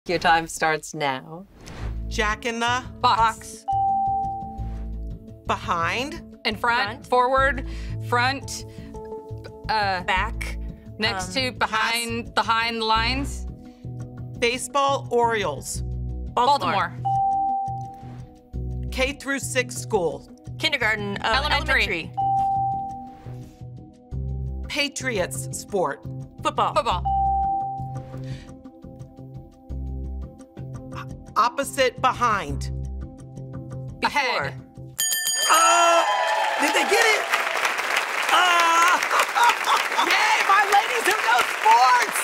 Your time starts now. Jack in the Box. behind. In front. Forward. Front. Back. Next to. Behind the lines. Baseball Orioles. Baltimore. K through 6 school. Kindergarten. Elementary. Patriots sport. Football. Football. Opposite behind. Ahead. Did they get it? Yay, my ladies who know sports!